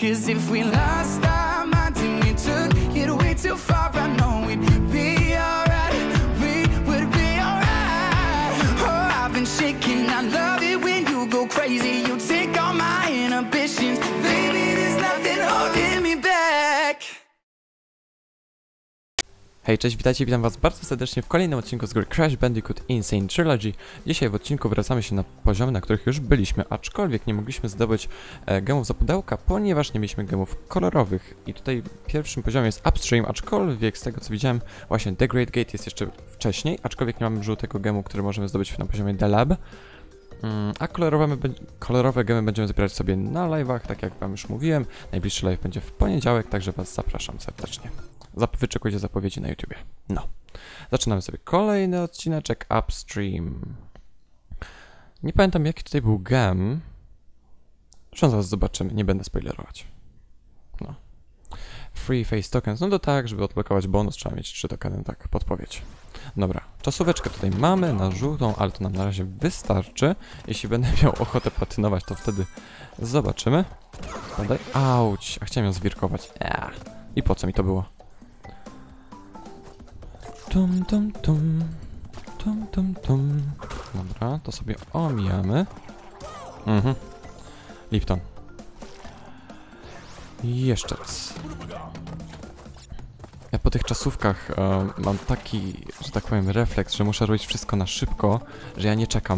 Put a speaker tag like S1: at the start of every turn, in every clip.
S1: 'Cause if we lost our minds and we took it way too far, I know we'd be alright. We would be alright. Oh, I've been shaking, I love it when you go crazy. You take all my inhibitions. Baby, there's nothing holding me back.
S2: Hej, cześć, witajcie, witam was bardzo serdecznie w kolejnym odcinku z gry Crash Bandicoot Insane Trilogy. Dzisiaj w odcinku wracamy się na poziomy, na których już byliśmy, aczkolwiek nie mogliśmy zdobyć gemów za pudełka, ponieważ nie mieliśmy gemów kolorowych. I tutaj w pierwszym poziomie jest Upstream, aczkolwiek z tego co widziałem, właśnie The Great Gate jest jeszcze wcześniej, aczkolwiek nie mamy żółtego gemu, który możemy zdobyć na poziomie The Lab. A kolorowe gemy będziemy zbierać sobie na live'ach, tak jak wam już mówiłem. Najbliższy live będzie w poniedziałek, także was zapraszam serdecznie. Wyczekujcie zapowiedzi na YouTubie. No. Zaczynamy sobie kolejny odcineczek Upstream. Nie pamiętam jaki tutaj był gem. Zresztą zaraz zobaczymy, nie będę spoilerować. No. Free Face Tokens. No to tak, żeby odblokować bonus trzeba mieć 3 tokeny, tak, podpowiedź. Dobra, czasóweczkę tutaj mamy na żółtą, ale to nam na razie wystarczy. Jeśli będę miał ochotę platynować, to wtedy zobaczymy. Spadaj. Auć, a chciałem ją zwirkować. I po co mi to było? Tum, tum, tum. Tum, tum, tum. Dobra, to sobie omijamy. Lipton. I jeszcze raz. Ja po tych czasówkach mam taki, że tak powiem, refleks, że muszę robić wszystko na szybko, że ja nie czekam.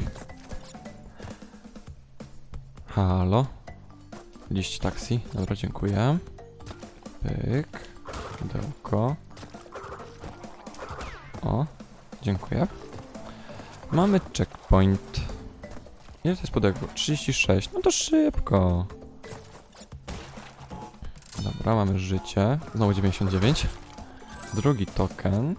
S2: Halo? Liść taksi. Dobra, dziękuję. Pyk. Pudełko. O, dziękuję. Mamy checkpoint. Ile to jest pudełko? 36. No to szybko. Dobra, mamy życie. Znowu 99. Drugi token.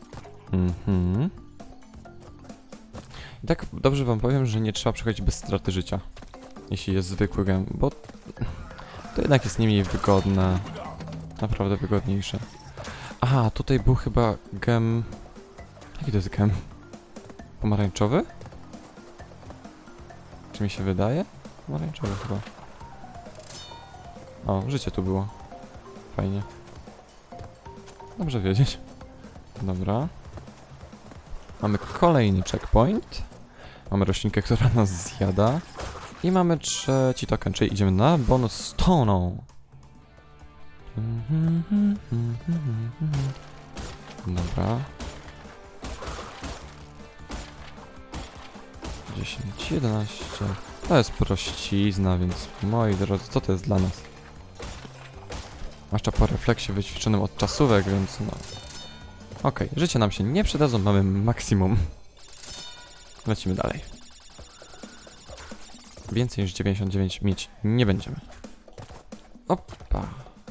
S2: I tak dobrze wam powiem, że nie trzeba przechodzić bez straty życia. Jeśli jest zwykły gem, bo to jednak jest nie mniej wygodne. Naprawdę wygodniejsze. Aha, tutaj był chyba gem... Jaki to jest gem? Pomarańczowy? Czy mi się wydaje? Pomarańczowy chyba. O, życie tu było. Fajnie. Dobrze wiedzieć. Dobra. Mamy kolejny checkpoint. Mamy roślinkę, która nas zjada. I mamy trzeci token, czyli idziemy na bonus stoną. Dobra. 10, 11. To jest prościzna, więc moi drodzy, co to jest dla nas? Zwłaszcza po refleksie wyćwiczonym od czasówek, więc no... Okej, życie nam się nie przydadzą, mamy maksimum. Lecimy dalej. Więcej niż 99 mieć nie będziemy. Opa.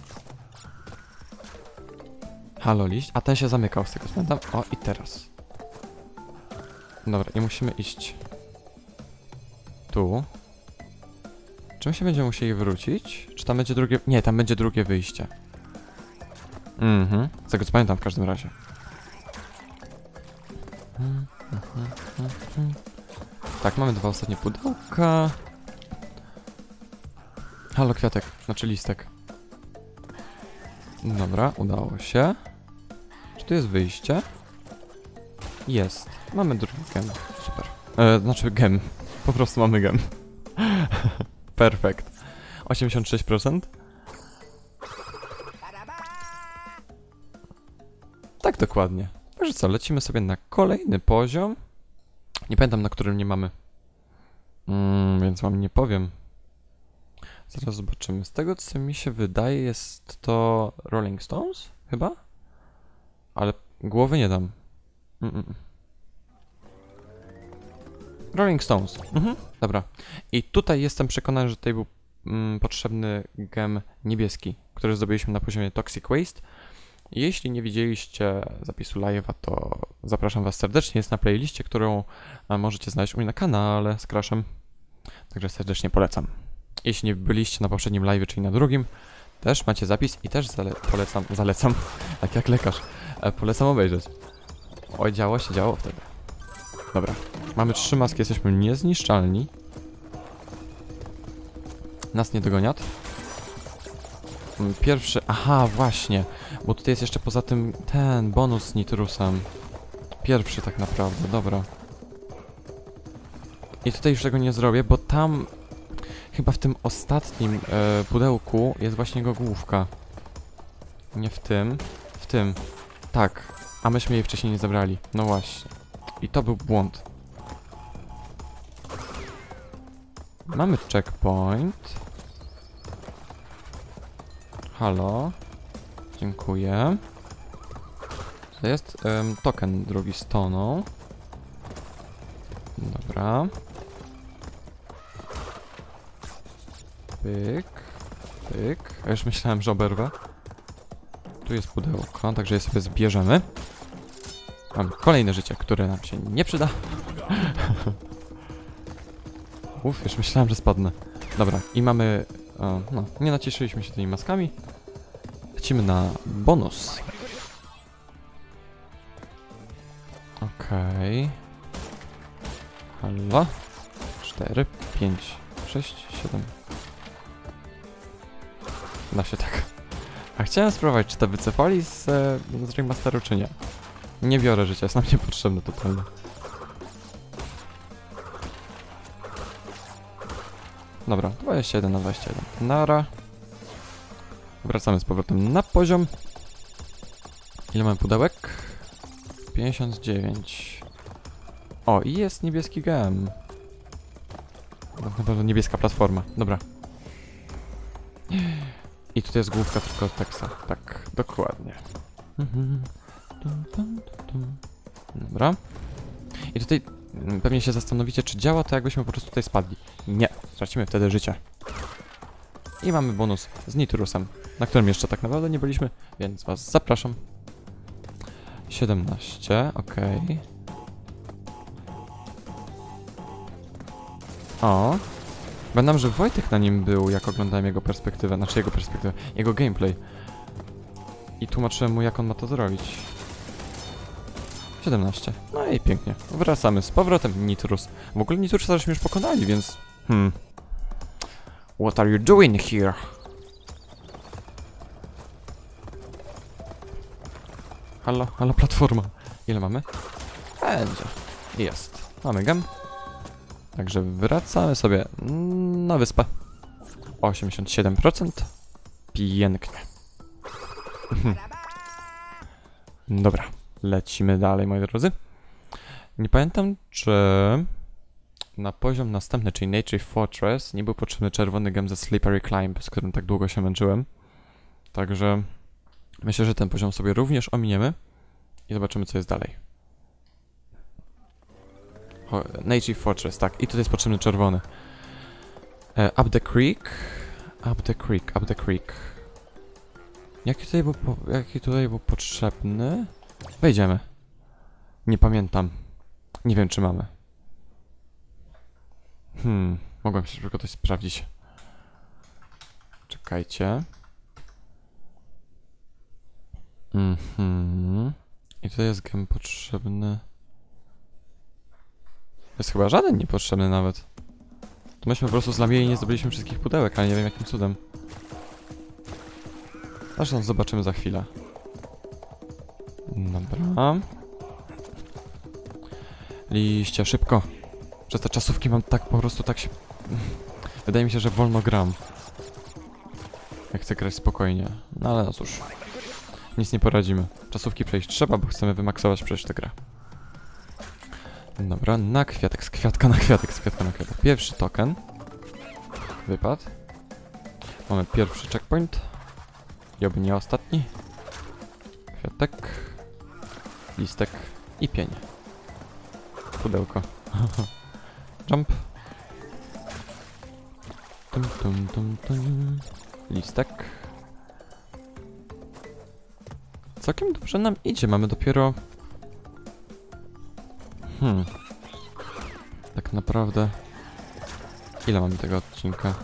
S2: Halo liść, a ten się zamykał z tego co pamiętam. O, i teraz. Dobra, i musimy iść... Tu. Czy my się będziemy musieli wrócić? Czy tam będzie drugie... Nie, tam będzie drugie wyjście. Z tego co pamiętam w każdym razie. Tak, mamy 2 ostatnie pudełka. Halo kwiatek, znaczy listek. Dobra, udało się. Czy tu jest wyjście? Jest. Mamy drugi gem. Super. Znaczy gem. Po prostu mamy gem. Perfekt. 86%. Tak dokładnie. Także co, lecimy sobie na kolejny poziom. Nie pamiętam na którym nie mamy. Więc wam nie powiem. Zaraz zobaczymy. Z tego co mi się wydaje jest to Rolling Stones? Chyba? Ale głowy nie dam. Rolling Stones. Dobra. I tutaj jestem przekonany, że tutaj był potrzebny gem niebieski, który zdobyliśmy na poziomie Toxic Waste. Jeśli nie widzieliście zapisu live'a, to zapraszam was serdecznie. Jest na playliście, którą możecie znaleźć u mnie na kanale z Crashem. Także serdecznie polecam. Jeśli nie byliście na poprzednim live'ie, czyli na drugim, też macie zapis i też zalecam, tak jak lekarz, polecam obejrzeć. Oj, działo się działo wtedy. Dobra, mamy 3 maski, jesteśmy niezniszczalni. Nas nie dogoniat. Pierwszy... Aha, właśnie. Bo tutaj jest jeszcze poza tym ten bonus z nitrusem. Pierwszy tak naprawdę, dobra. I tutaj już tego nie zrobię, bo tam... Chyba w tym ostatnim pudełku jest właśnie jego główka. Nie w tym. W tym. Tak. A myśmy jej wcześniej nie zabrali. No właśnie. I to był błąd. Mamy checkpoint. Halo. Dziękuję. To jest token drugi z toną. Dobra. Pyk. Pyk. A już myślałem, że oberwę. Tu jest pudełko, także je sobie zbierzemy. Mamy kolejne życie, które nam się nie przyda. Uff, już myślałem, że spadnę. Dobra, i mamy... no, nie nacieszyliśmy się tymi maskami. Lecimy na bonus. Okej. Halo. 4, 5, 6, 7. Da się tak. A chciałem spróbować, czy to wycofali z remasteru, czy nie. Nie biorę życia, jest nam niepotrzebne totalnie. Dobra, 21 na 21. Nara. Wracamy z powrotem na poziom. Ile mamy pudełek? 59. O, i jest niebieski gem. Tak naprawdę niebieska platforma. Dobra. I tutaj jest główka tylko teksta. Tak, dokładnie. Dobra. I tutaj pewnie się zastanowicie, czy działa to, jakbyśmy po prostu tutaj spadli. Nie, stracimy wtedy życie. I mamy bonus z nitrusem, na którym jeszcze tak naprawdę nie byliśmy, więc was zapraszam. 17, okej. O. Pamiętam, że Wojtek na nim był, jak oglądałem jego perspektywę, znaczy jego perspektywę, jego gameplay. I tłumaczyłem mu, jak on ma to zrobić. 17. No i pięknie. Wracamy z powrotem. Nitrus. W ogóle Nitrusa żeśmy już pokonali, więc... What are you doing here? Halo, halo platforma. Ile mamy? Będzie. Jest. Mamy gem. Także wracamy sobie na wyspę. 87%. Pięknie. Dobra. Lecimy dalej, moi drodzy. Nie pamiętam, czy na poziom następny, czyli Nature Fortress, nie był potrzebny czerwony gem ze Slippery Climb, z którym tak długo się męczyłem. Także myślę, że ten poziom sobie również ominiemy i zobaczymy, co jest dalej. Nature Fortress, tak. I tutaj jest potrzebny czerwony. Up the creek. Up the creek, up the creek. Jaki tutaj był potrzebny? Wejdziemy. Nie pamiętam. Nie wiem, czy mamy. Mogłem się tylko coś sprawdzić. Czekajcie. I tutaj jest gem potrzebny. Jest chyba żaden niepotrzebny nawet. To myśmy po prostu zlamieli i nie zdobyliśmy wszystkich pudełek, ale nie wiem jakim cudem. Zresztą zobaczymy za chwilę. Dobra. Liście, szybko. Przez te czasówki mam tak po prostu tak się... Wydaje mi się, że wolno gram. Jak chcę grać spokojnie. No ale no cóż. Nic nie poradzimy. Czasówki przejść trzeba, bo chcemy wymaksować przecież tę grę. Dobra, na kwiatek, z kwiatka na kwiatek, z kwiatka na kwiatek. Pierwszy token. Wypadł. Mamy pierwszy checkpoint. I oby nie ostatni. Kwiatek. Listek. I pień. Pudełko. Jump. Listek. Całkiem dobrze nam idzie. Mamy dopiero... Tak naprawdę... Ile mamy tego odcinka?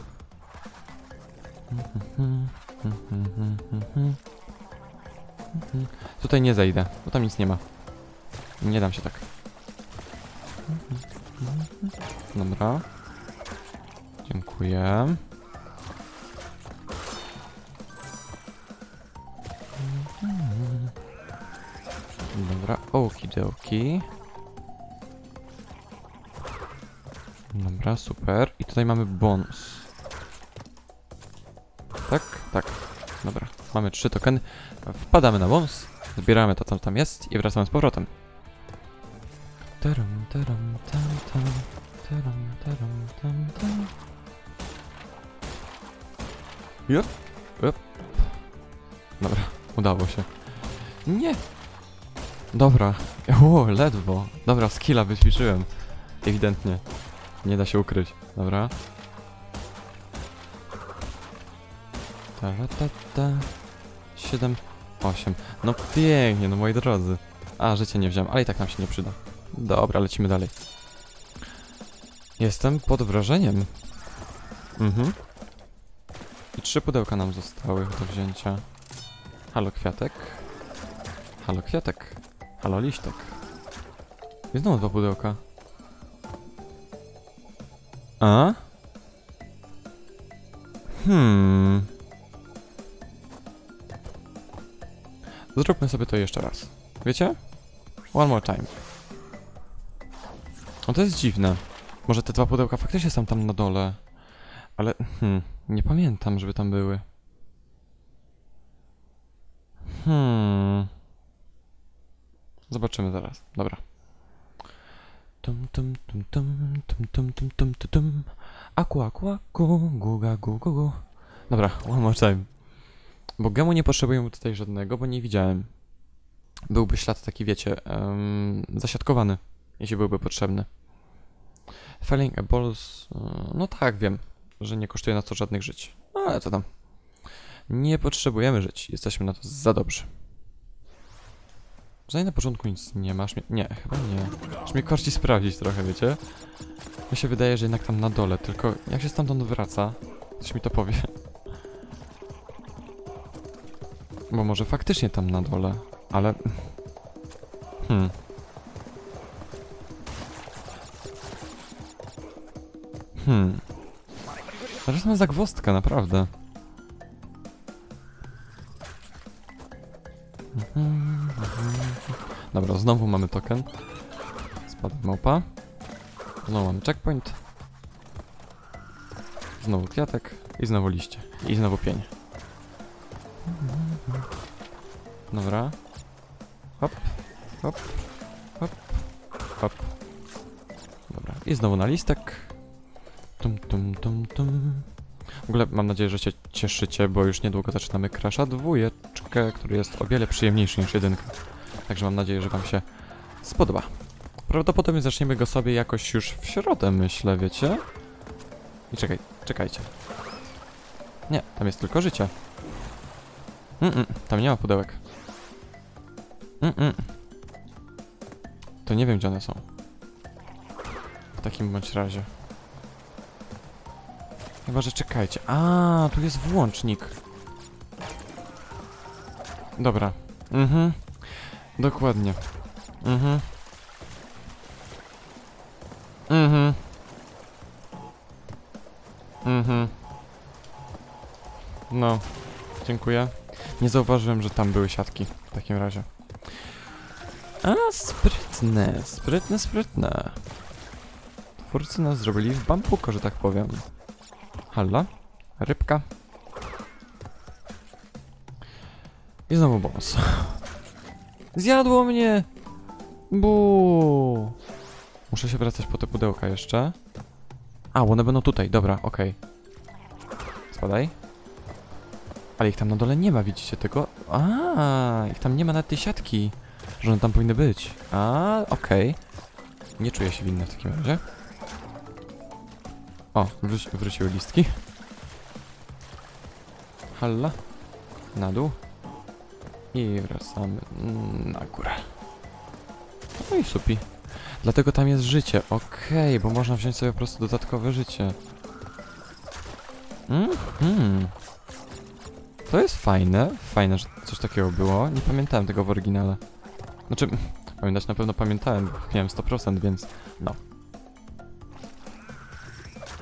S2: Tutaj nie zejdę, bo tam nic nie ma. Nie dam się tak. Dobra. Dziękuję. Dobra, okidoki. Dobra, super. I tutaj mamy bonus. Tak? Tak. Dobra, mamy 3 tokeny. Wpadamy na bonus, zbieramy to, co tam jest i wracamy z powrotem. Taram, taram, tam, tam. Taram, taram, tam, tam. Jop, jop. Dobra, udało się. Nie! Dobra. O, ledwo. Dobra, skilla wyćwiczyłem. Ewidentnie. Nie da się ukryć. Dobra. Ta, ta, ta. 7, 8. No pięknie, no moi drodzy. A, życie nie wziąłem, ale i tak nam się nie przyda. Dobra, lecimy dalej. Jestem pod wrażeniem. I 3 pudełka nam zostały do wzięcia. Halo kwiatek. Halo kwiatek. Halo liśtek. I znowu 2 pudełka. A? Zróbmy sobie to jeszcze raz. Wiecie? One more time. O, to jest dziwne. Może te 2 pudełka faktycznie są tam na dole. Ale, nie pamiętam, żeby tam były. Zobaczymy zaraz. Dobra. Aku, aku, aku, guga, gu, gu, gu. Dobra, one more time. Bo gemu nie potrzebujemy tutaj żadnego, bo nie widziałem. Byłby ślad taki, wiecie, zasiatkowany, jeśli byłby potrzebny. Filling a balls... no tak, wiem, że nie kosztuje nas to żadnych żyć. No, ale co tam. Nie potrzebujemy żyć, jesteśmy na to za dobrzy. Przynajmniej na początku nic nie masz. Nie, chyba nie. Aż mnie korci sprawdzić trochę, wiecie? Mi się wydaje, że jednak tam na dole, tylko jak się stamtąd wraca, coś mi to powie. Bo może faktycznie tam na dole, ale... Zaraz mam zagwozdkę, naprawdę. Dobra, znowu mamy token. Spadła małpa. Znowu mamy checkpoint. Znowu kwiatek. I znowu liście. I znowu pień. Dobra. Hop, hop, hop, hop. Dobra. I znowu na listek. Tum, tum, tum, tum. W ogóle mam nadzieję, że się cieszycie, bo już niedługo zaczynamy Crasha 2, który jest o wiele przyjemniejszy niż 1. Także mam nadzieję, że wam się spodoba. Prawdopodobnie zaczniemy go sobie jakoś już w środę, myślę, wiecie? I czekajcie. Nie, tam jest tylko życie. Tam nie ma pudełek. To nie wiem, gdzie one są. W takim bądź razie. Chyba, że czekajcie. A, tu jest włącznik. Dobra. Dokładnie. No, dziękuję. Nie zauważyłem, że tam były siatki w takim razie. A, sprytne, sprytne. Twórcy nas zrobili w bambuko, że tak powiem. Halla, rybka. I znowu bonus. Zjadło mnie! Buu! Muszę się wracać po te pudełka jeszcze. A, one będą tutaj, dobra, okej. Spadaj. Ale ich tam na dole nie ma, widzicie tego? A, ich tam nie ma nawet tej siatki, że one tam powinny być. A, okej. Nie czuję się winny w takim razie. O, wróciły listki. Halla. Na dół. I wracamy na górę. No i supi. Dlatego tam jest życie. Okej, bo można wziąć sobie po prostu dodatkowe życie. To jest fajne. Fajne, że coś takiego było. Nie pamiętałem tego w oryginale. Znaczy, pamiętać na pewno pamiętałem, bo miałem 100%, więc no.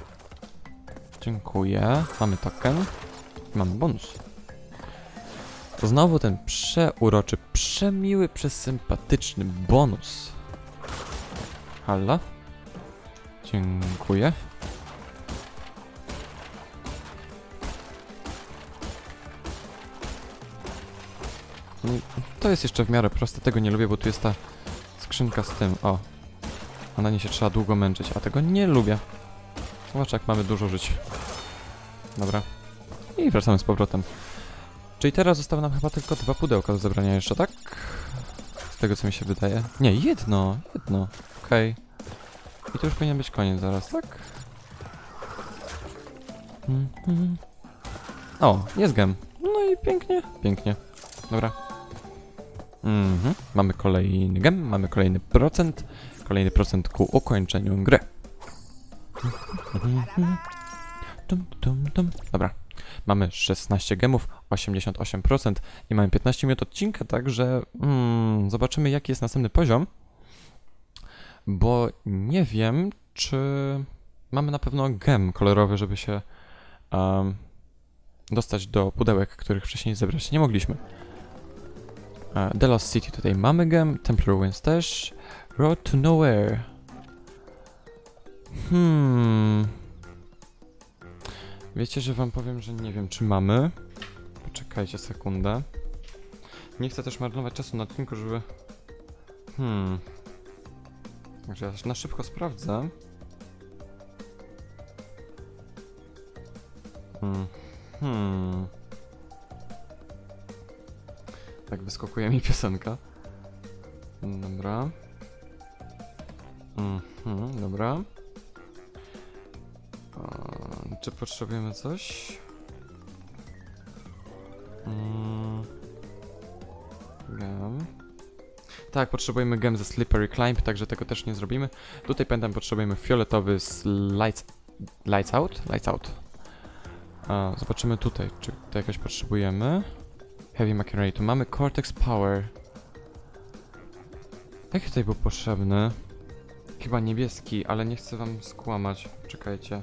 S2: Dziękuję. Mamy token. Mamy bonus. Znowu ten przeuroczy, przemiły, przesympatyczny bonus. Halo? Dziękuję. To jest jeszcze w miarę proste, tego nie lubię, bo tu jest ta skrzynka z tym, o. A na nie się trzeba długo męczyć, a tego nie lubię. Zobacz, jak mamy dużo żyć. Dobra. I wracamy z powrotem. Czyli teraz zostały nam chyba tylko 2 pudełka do zebrania jeszcze, tak? Z tego, co mi się wydaje. Nie, jedno. Okej. I to już powinien być koniec zaraz, tak? O, jest gem. No i pięknie. Dobra. Mamy kolejny gem, mamy kolejny procent ku ukończeniu gry. Dobra. Mamy 16 gemów, 88% i mamy 15 minut odcinka, także zobaczymy, jaki jest następny poziom. Bo nie wiem, czy mamy na pewno gem kolorowy, żeby się dostać do pudełek, których wcześniej zebrać nie mogliśmy. The Lost City tutaj mamy gem, Templar Ruins też, Road to Nowhere. Wiecie, że wam powiem, że nie wiem, czy mamy. Poczekajcie sekundę. Nie chcę też marnować czasu na odcinku, żeby... Także ja na szybko sprawdzę. Tak, wyskakuje mi piosenka. Dobra. Dobra. Czy potrzebujemy coś? Gem. Tak, potrzebujemy gem ze Slippery Climb, także tego też nie zrobimy. Tutaj pamiętam, potrzebujemy fioletowy z Lights Out. Zobaczymy tutaj, czy to jakoś potrzebujemy. Heavy Machinery, tu mamy Cortex Power. Jaki tutaj był potrzebny? Chyba niebieski, ale nie chcę wam skłamać. Czekajcie.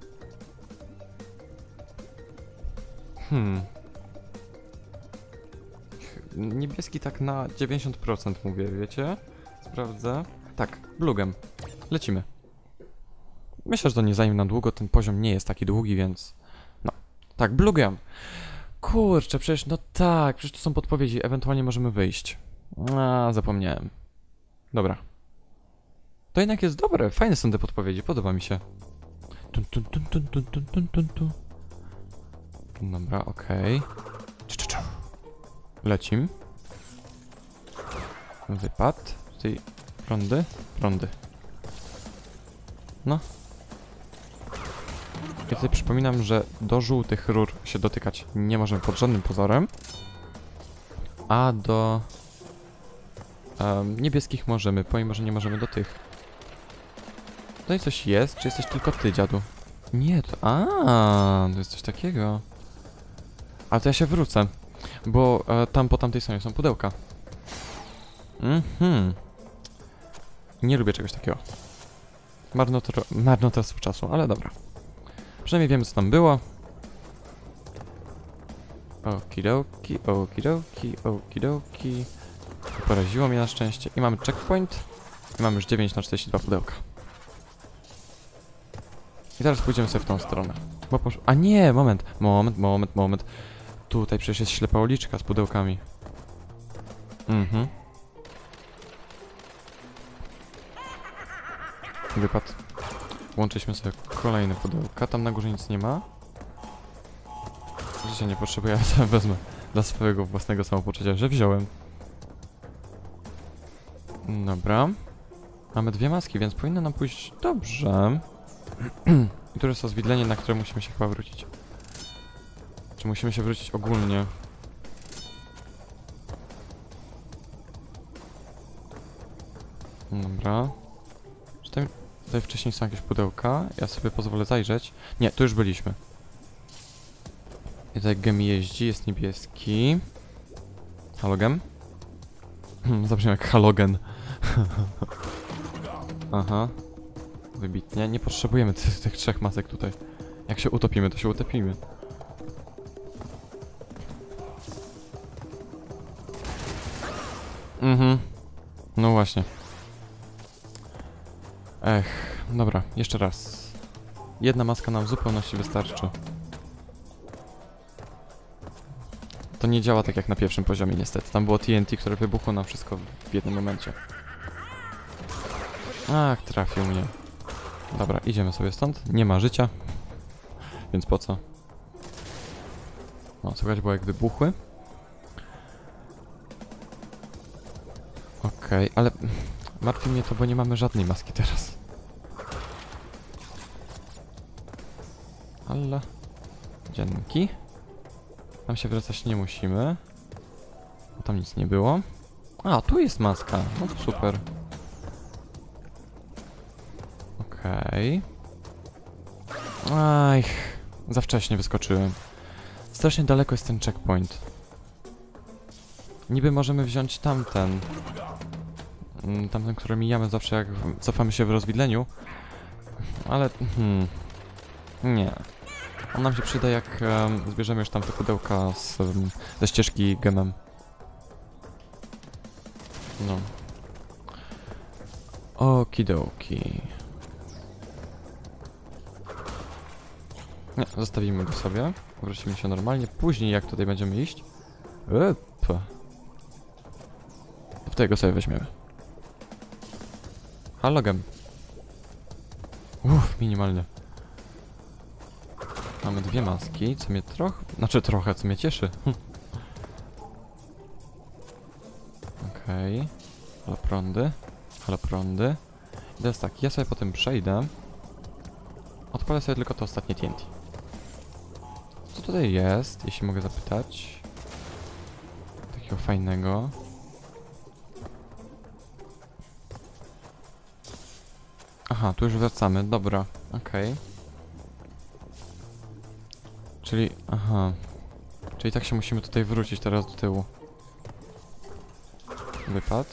S2: Niebieski tak na 90% mówię, wiecie? Sprawdzę. Tak, Blue Gem. Lecimy. Myślę, że to nie zajmie nam długo, ten poziom nie jest taki długi, więc... No. Tak, Blue Gem. Kurczę, przecież, no tak, przecież to są podpowiedzi, ewentualnie możemy wyjść. Zapomniałem. Dobra. To jednak jest dobre, fajne są te podpowiedzi, podoba mi się. Dobra, okej. Lecim. Wypad. Tutaj prądy. No. Ja tutaj przypominam, że do żółtych rur się dotykać nie możemy pod żadnym pozorem. A do niebieskich możemy, pomimo że nie możemy do tych. Tutaj coś jest? Czy jesteś tylko ty, dziadu? Nie, to... to jest coś takiego. Ale to ja się wrócę. Bo tam po tamtej stronie są pudełka. Nie lubię czegoś takiego. Marnotrawstwo czasu, ale dobra. Przynajmniej wiemy, co tam było. Okidoki. Poraziło mnie na szczęście. I mamy checkpoint. I mamy już 9 na 42 pudełka. I teraz pójdziemy sobie w tą stronę. Bo a nie, moment. Tutaj przecież jest ślepa uliczka z pudełkami. Wypad. Łączyliśmy sobie kolejne pudełka. Tam na górze nic nie ma. Życia nie potrzebuję, ja to wezmę dla swojego własnego samopoczucia, że wziąłem. Dobra. Mamy 2 maski, więc powinno nam pójść dobrze. I tu jest rozwidlenie, na które musimy się chyba wrócić. Czy musimy się wrócić ogólnie? Dobra. Czy tutaj wcześniej są jakieś pudełka? Ja sobie pozwolę zajrzeć. Nie, tu już byliśmy. I tutaj gem jeździ, jest niebieski. Halogen? Zabrzmiał jak halogen. Aha. Wybitnie. Nie potrzebujemy tych 3 masek tutaj. Jak się utopimy, to się utopimy. No właśnie. Ech, dobra, jeszcze raz. Jedna maska nam w zupełności wystarczy. To nie działa tak jak na pierwszym poziomie niestety. Tam było TNT, które wybuchło nam wszystko w jednym momencie. Ach, trafił mnie. Dobra, idziemy sobie stąd. Nie ma życia. Więc po co? No, słychać było jak wybuchły. Okej, ale martwi mnie to, bo nie mamy żadnej maski teraz. Ale... Dzięki. Tam się wracać nie musimy. Bo tam nic nie było. A, tu jest maska. No to super. Okej. Aj, za wcześnie wyskoczyłem. Strasznie daleko jest ten checkpoint. Niby możemy wziąć tamten. Tamten, który mijamy zawsze jak cofamy się w rozwidleniu. Ale... nie. On nam się przyda jak zbierzemy już tam te pudełka ze ścieżki gemem. No. Okidoki. Nie, zostawimy go sobie. Wrócimy się normalnie. Później jak tutaj będziemy iść. Tutaj go sobie weźmiemy. Halo gem. Minimalnie. Mamy dwie maski, co mnie trochę, co mnie cieszy. Okej. Halo prądy. Halo prądy. I teraz tak, ja sobie potem przejdę. Odpalę sobie tylko to ostatnie TNT. Co tutaj jest, jeśli mogę zapytać? Takiego fajnego. Aha, tu już wracamy, dobra, okej. Czyli, aha. Czyli tak się musimy tutaj wrócić teraz do tyłu. Wypadł.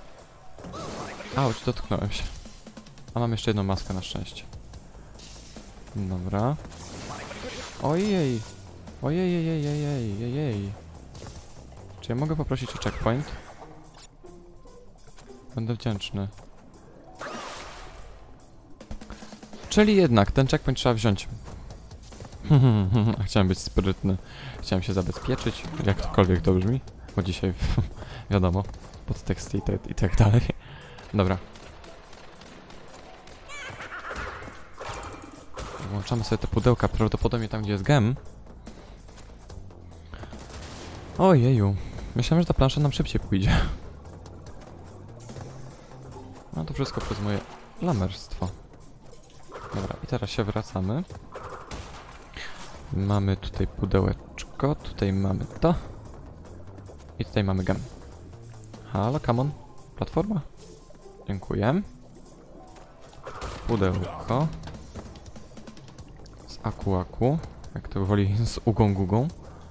S2: Auć, dotknąłem się. A mam jeszcze jedną maskę na szczęście. Dobra. Ojej. Ojej. Czy ja mogę poprosić o checkpoint? Będę wdzięczny. Czyli jednak ten checkpoint trzeba wziąć. Chciałem być sprytny. Chciałem się zabezpieczyć, jak tokolwiek to brzmi. Bo dzisiaj, wiadomo, podteksty i tak dalej. Dobra. Włączamy sobie te pudełka, prawdopodobnie tam, gdzie jest gem. Ojeju. Myślałem, że ta plansza nam szybciej pójdzie. No to wszystko przez moje lamerstwo. Dobra, i teraz się wracamy. Mamy tutaj pudełeczko, tutaj mamy to. I tutaj mamy gem. Halo, come on. Platforma. Dziękuję. Pudełko. Z aku. Jak to woli, z ugą.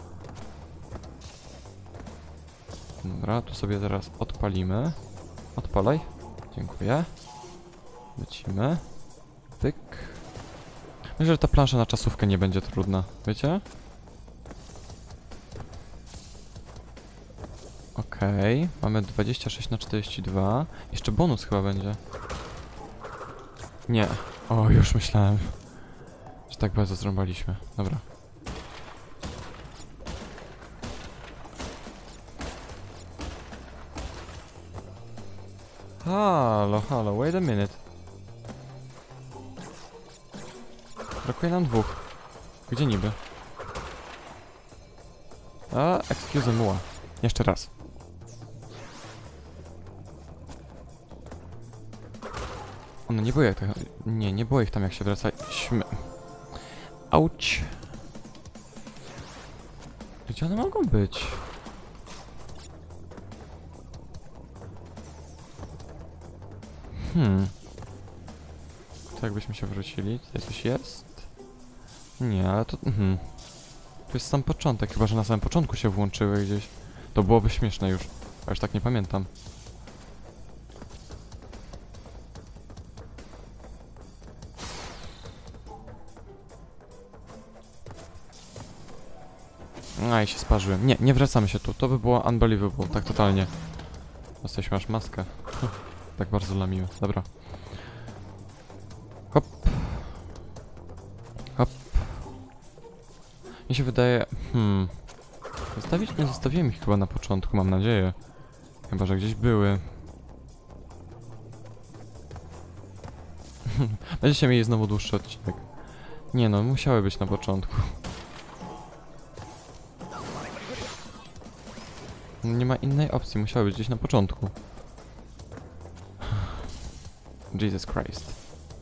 S2: Dobra, tu sobie zaraz odpalimy. Odpalaj. Dziękuję. Lecimy. Pyk. Myślę, że ta plansza na czasówkę nie będzie trudna. Wiecie? Okej. Mamy 26/42. Jeszcze bonus chyba będzie. Nie. O, już myślałem, że tak bardzo zrąbaliśmy. Dobra. Halo, wait a minute. Brakuje nam dwóch. Gdzie niby? Excuse me. Jeszcze raz. One nie było jak tak... Nie było ich tam jak się wracaliśmy. Auć. Gdzie one mogą być? To jakbyśmy się wrócili. Tutaj coś jest? Nie, ale to... To jest sam początek, chyba że na samym początku się włączyły gdzieś. To byłoby śmieszne już. A już tak nie pamiętam. I się sparzyłem. Nie wracamy się tu. To by było unbelievable, tak totalnie. Jesteśmy masz maskę. Tak bardzo lamiło. Dobra. Hop. Hop. Mi się wydaje... Zostawić? Nie zostawiłem ich chyba na początku, mam nadzieję. Chyba, że gdzieś były. Będziecie mieli znowu dłuższy odcinek. Nie no, musiały być na początku. Nie ma innej opcji, musiały być gdzieś na początku. Jesus Christ.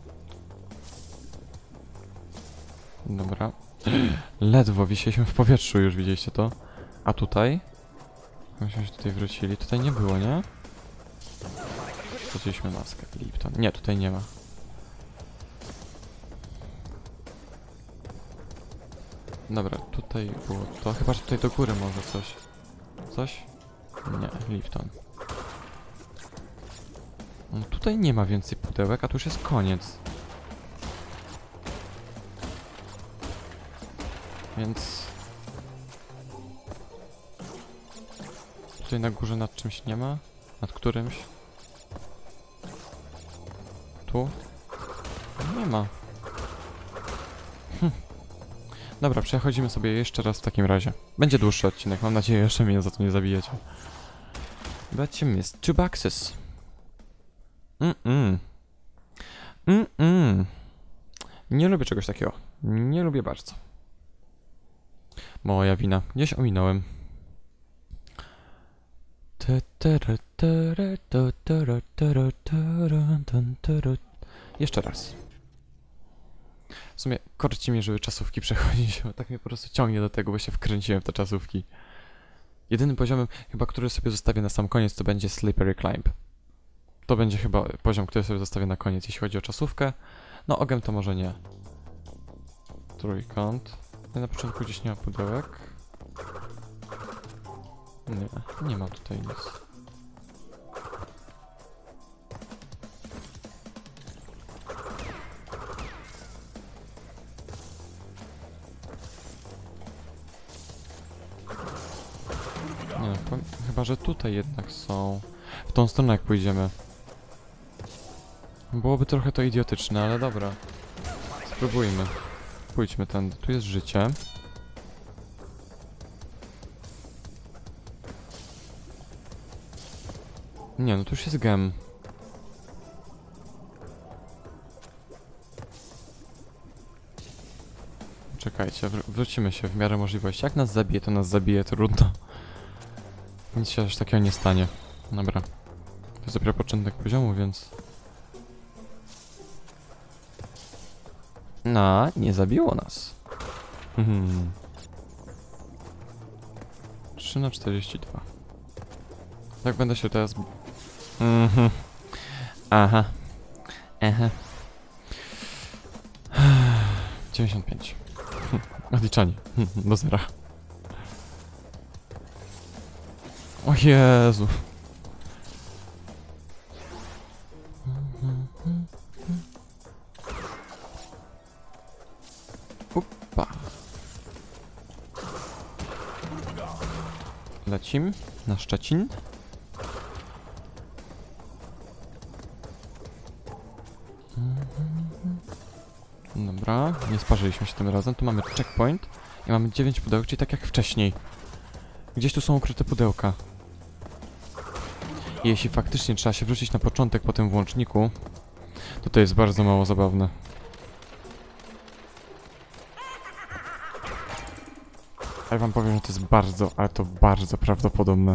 S2: Dobra. Ledwo wisieliśmy w powietrzu, już widzieliście to? A tutaj? Myśmy się tutaj wrócili. Tutaj nie było, nie? Straciliśmy maskę. Lipton. Nie, tutaj nie ma. Dobra, tutaj było to. Chyba, że tutaj do góry może coś. Coś? Nie, Lipton. No tutaj nie ma więcej pudełek, a tu już jest koniec. Więc... Tutaj na górze nad czymś nie ma? Nad którymś? Tu? Nie ma. Dobra, przechodzimy sobie jeszcze raz w takim razie. Będzie dłuższy odcinek, mam nadzieję, że mnie za to nie zabijecie. But you missed 2 boxes. Nie lubię czegoś takiego. Nie lubię bardzo. Moja wina. Gdzieś ominąłem. Jeszcze raz. W sumie korci mnie, żeby czasówki przechodzić, bo tak mnie po prostu ciągnie do tego, bo się wkręciłem w te czasówki. Jedynym poziomem, chyba który sobie zostawię na sam koniec, to będzie Slippery Climb. To będzie chyba poziom, który sobie zostawię na koniec, jeśli chodzi o czasówkę. No ogem to może nie. Trójkąt. Na początku gdzieś nie ma pudełek. Nie ma tutaj nic. Nie no, chyba, że tutaj jednak są. W tą stronę jak pójdziemy. Byłoby trochę to idiotyczne, ale dobra. Spróbujmy. Pójdźmy tędy. Tu jest życie. Nie, no tu już jest gem. Czekajcie, wrócimy się w miarę możliwości. Jak nas zabije, to nas zabije, trudno. Nic się aż takiego nie stanie. Dobra. To jest dopiero początek poziomu, więc... No, nie zabiło nas. 3/42. Tak będę się teraz... Aha. 95. Odliczanie. Do zera. O Jezu. Upa. Lecim na Szczecin. Dobra, nie sparzyliśmy się tym razem. Tu mamy checkpoint i mamy 9 pudełek, czyli tak jak wcześniej. Gdzieś tu są ukryte pudełka. I jeśli faktycznie trzeba się wrócić na początek po tym włączniku, to jest bardzo mało zabawne. Ale wam powiem, że to jest bardzo, ale to bardzo prawdopodobne.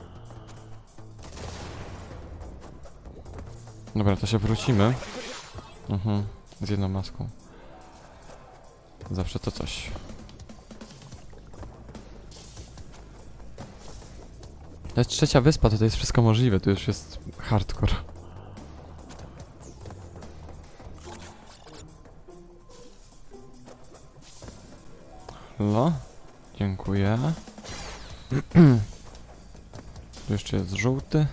S2: Dobra, to się wrócimy. Z jedną maską. Zawsze to coś. To jest trzecia wyspa, to jest wszystko możliwe, to już jest hardcore. No, dziękuję. Tu jeszcze jest żółty.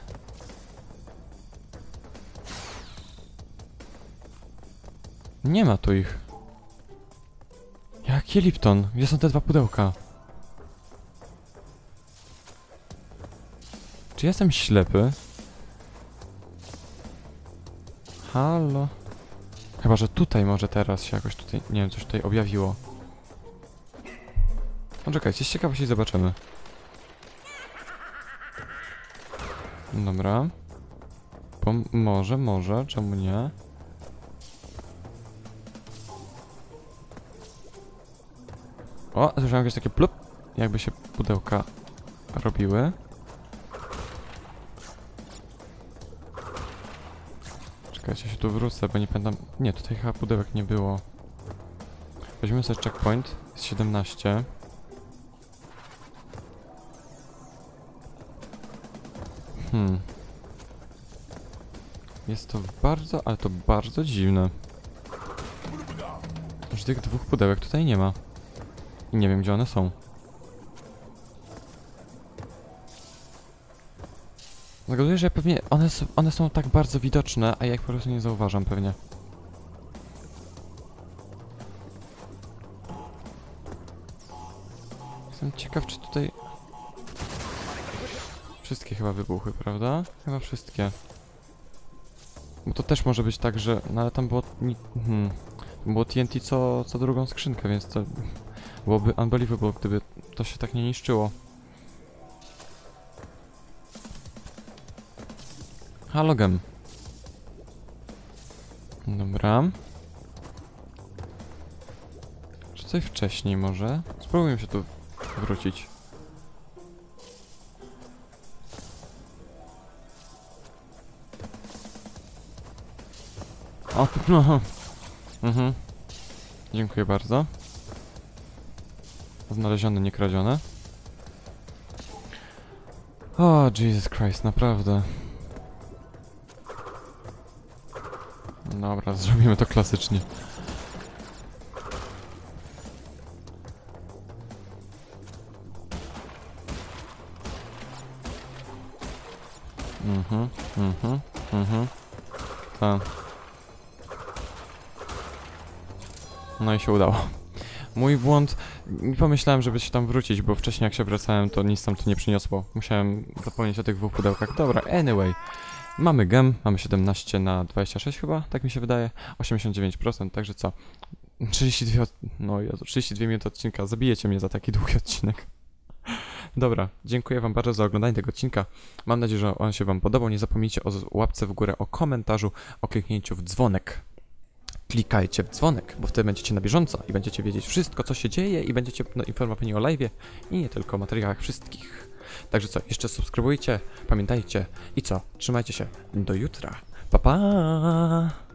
S2: Nie ma tu ich. Jaki Lipton? Gdzie są te 2 pudełka? Czy jestem ślepy? Halo? Chyba, że tutaj może teraz się jakoś tutaj, nie wiem, coś tutaj objawiło. No czekajcie, z ciekawości zobaczymy. Dobra. Może, czemu nie? O, słyszałem jakieś takie plup, jakby się pudełka robiły. Czekajcie, się tu wrócę, bo nie pamiętam. Nie, tutaj chyba pudełek nie było. Weźmiemy sobie checkpoint, jest 17. Jest to bardzo, ale to bardzo dziwne. Że tych dwóch pudełek tutaj nie ma. I nie wiem, gdzie one są. Zgaduję, że pewnie one są tak bardzo widoczne, a ja ich po prostu nie zauważam pewnie. Jestem ciekaw, czy tutaj... Wszystkie chyba wybuchły, prawda? Chyba wszystkie. Bo to też może być tak, że... No ale tam było... Było TNT co drugą skrzynkę, więc to... Byłoby unbelievable, gdyby to się tak nie niszczyło. Halogem. Dobra. Czy coś wcześniej może? Spróbujmy się tu wrócić. O, no. Dziękuję bardzo. Znalezione, nie kradzione. O, Jesus Christ, naprawdę. Dobra, zrobimy to klasycznie. Tak. No i się udało. Mój błąd. Nie pomyślałem, żeby się tam wrócić, bo wcześniej jak się wracałem, to nic tam to nie przyniosło. Musiałem zapomnieć o tych dwóch pudełkach. Dobra, anyway. Mamy gem, mamy 17 na 26 chyba, tak mi się wydaje. 89%, także co? 32... No Jezu, 32 minuty odcinka. Zabijecie mnie za taki długi odcinek. Dobra, dziękuję wam bardzo za oglądanie tego odcinka. Mam nadzieję, że on się wam podobał. Nie zapomnijcie o łapce w górę, o komentarzu, o kliknięciu w dzwonek. Klikajcie w dzwonek, bo wtedy będziecie na bieżąco i będziecie wiedzieć wszystko, co się dzieje i będziecie informowani o live'ie i nie tylko o materiałach wszystkich. Także co, jeszcze subskrybujcie, pamiętajcie i co, trzymajcie się, do jutra, pa pa!